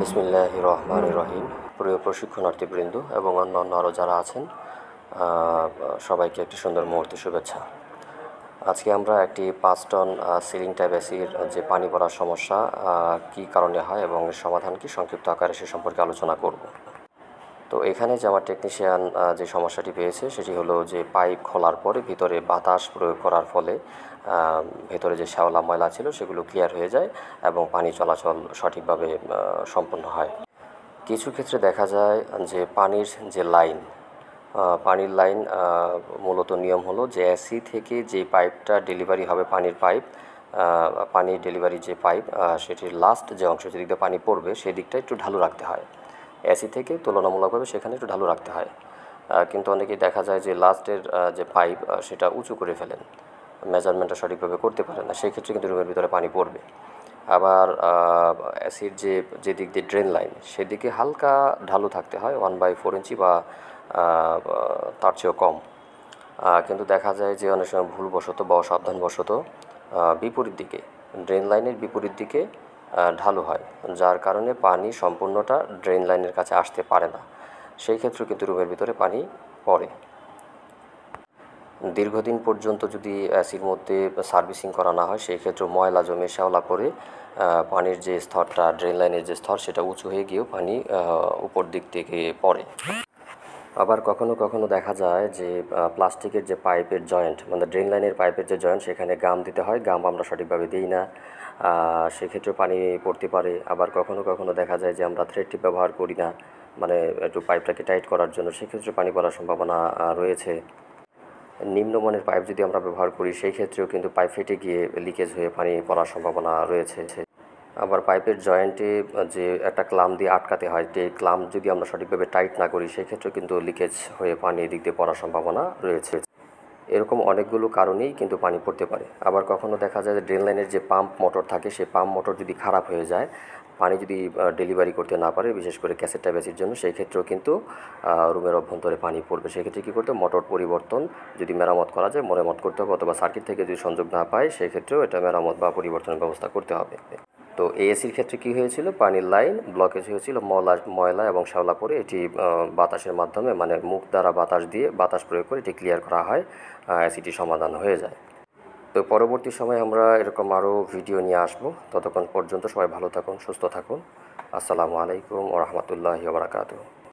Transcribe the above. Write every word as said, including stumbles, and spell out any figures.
বিসমিল্লাহির রহমানির রহিম। প্রিয় প্রশিক্ষণার্থীবৃন্দ এবং অন্যান্য আরও যারা আছেন, সবাইকে একটি সুন্দর মুহূর্তে শুভেচ্ছা। আজকে আমরা একটি পাঁচ টন সিলিং ট্যাপ এসির যে পানি পড়ার সমস্যা কি কারণে হয় এবং এর সমাধান কি সংক্ষিপ্ত আকারে সে সম্পর্কে আলোচনা করব। তো এখানে যে আমার টেকনিশিয়ান যে সমস্যাটি পেয়েছে সেটি হলো যে পাইপ খোলার পরে ভিতরে বাতাস প্রয়োগ করার ফলে ভেতরে যে শ্যাওলা ময়লা ছিল সেগুলো ক্লিয়ার হয়ে যায় এবং পানি চলাচল সঠিকভাবে সম্পন্ন হয়। কিছু ক্ষেত্রে দেখা যায় যে পানির যে লাইন পানির লাইন মূলত নিয়ম হলো যে এসি থেকে যে পাইপটা ডেলিভারি হবে পানির পাইপ পানির ডেলিভারি যে পাইপ সেটির লাস্ট যে অংশ যেদিক দিয়ে পানি পড়বে সেই দিকটা একটু ঢালু রাখতে হয়। এসি থেকে তুলনামূলকভাবে সেখানে একটু ঢালু রাখতে হয়, কিন্তু অনেকেই দেখা যায় যে লাস্টের যে পাইপ সেটা উঁচু করে ফেলেন, মেজারমেন্টটা সঠিকভাবে করতে পারে না, সেই ক্ষেত্রে কিন্তু রুমের ভিতরে পানি পড়বে। আবার এসির যে যে দিক দিয়ে ড্রেন লাইন সেদিকে হালকা ঢালু থাকতে হয়, ওয়ান বাই ফোর ইঞ্চি বা তার চেয়েও কম, কিন্তু দেখা যায় যে অনেক সময় ভুলবশত বা অসাবধানবশত বিপরীত দিকে ড্রেন লাইনের বিপরীত দিকে ঢালু হয়, যার কারণে পানি সম্পূর্ণটা ড্রেন লাইনের কাছে আসতে পারে না। সেই ক্ষেত্রে কিন্তু রুমের ভিতরে পানি পড়ে। দীর্ঘদিন পর্যন্ত যদি এসির মধ্যে সার্ভিসিং করা না হয় সেই ক্ষেত্রে ময়লা জমে শ্যাওলা করে পানির যে স্তরটা ড্রেন লাইনের যে স্তর সেটা উঁচু হয়ে গিয়েও পানি উপর দিক থেকে পড়ে। আবার কখনো কখনো দেখা যায় যে প্লাস্টিকের যে পাইপের জয়েন্ট মানে ড্রেন লাইনের পাইপের যে জয়েন্ট সেখানে গাম দিতে হয়, গাম আমরা সঠিকভাবে দিই না, সেক্ষেত্রে পানি পড়তে পারে। আবার কখনো কখনো দেখা যায় যে আমরা থ্রেড টিপ ব্যবহার করি না, মানে একটু পাইপটাকে টাইট করার জন্য, সেক্ষেত্রে পানি পড়ার সম্ভাবনা রয়েছে। নিম্নমানের পাইপ যদি আমরা ব্যবহার করি সেই ক্ষেত্রেও কিন্তু পাইপ ফেটে গিয়ে লিকেজ হয়ে পানি পড়ার সম্ভাবনা রয়েছে। আবার পাইপের জয়েন্টে যে একটা ক্লাম দিয়ে আটকাতে হয়, সেই ক্লাম যদি আমরা সঠিকভাবে টাইট না করি সেই ক্ষেত্রেও কিন্তু লিকেজ হয়ে পানি এদিক দিয়ে পড়ার সম্ভাবনা রয়েছে। এরকম অনেকগুলো কারণেই কিন্তু পানি পড়তে পারে। আবার কখনো দেখা যায় যে ড্রেন লাইনের যে পাম্প মোটর থাকে সেই পাম্প মোটর যদি খারাপ হয়ে যায়, পানি যদি ডেলিভারি করতে না পারে, বিশেষ করে ক্যাসেট ট্যাপ এসির জন্য, সেই ক্ষেত্রেও কিন্তু রুমের অভ্যন্তরে পানি পড়বে। সেক্ষেত্রে কী করতে, মোটর পরিবর্তন যদি মেরামত করা যায় মেরামত করতে হবে, অথবা সার্কিট থেকে যদি সংযোগ না পায় সেই ক্ষেত্রেও এটা মেরামত বা পরিবর্তনের ব্যবস্থা করতে হবে। তো এই এসির ক্ষেত্রে কী হয়েছিল, পানির লাইন ব্লকেজ হয়েছিল, ময়লা ময়লা এবং শ্যাওলা পরে এটি বাতাসের মাধ্যমে মানে মুখ দ্বারা বাতাস দিয়ে বাতাস প্রয়োগ করে এটি ক্লিয়ার করা হয়, এসিটি সমাধান হয়ে যায়। তো পরবর্তী সময়ে আমরা এরকম আরও ভিডিও নিয়ে আসবো। ততক্ষণ পর্যন্ত সবাই ভালো থাকুন, সুস্থ থাকুন। আসসালামু আলাইকুম ওয়া রাহমাতুল্লাহি ওয়া বারাকাতুহু।